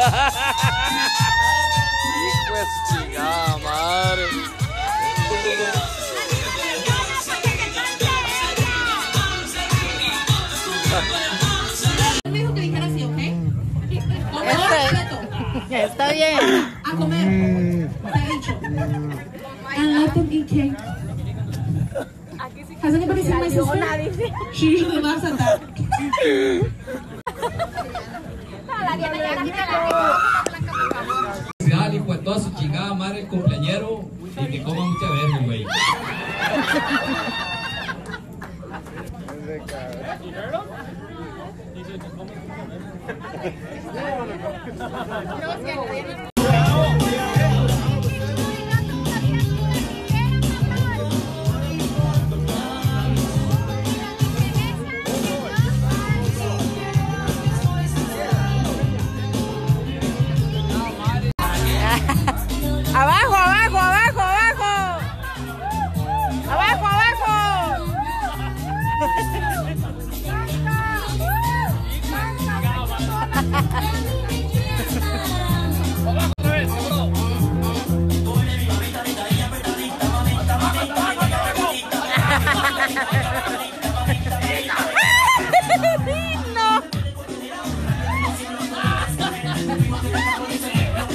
Hijo de su chingada madre. Me dijo que dijera así, ¿ok? Está bien. A comer. Te he dicho. And let them eat cake. Has anybody seen my sister? She usually laughs at that. Y pues toda su chingada madre el cumpleañero y que coma mucha verde, güey. Abajo, abajo, abajo, abajo. Abajo, abajo.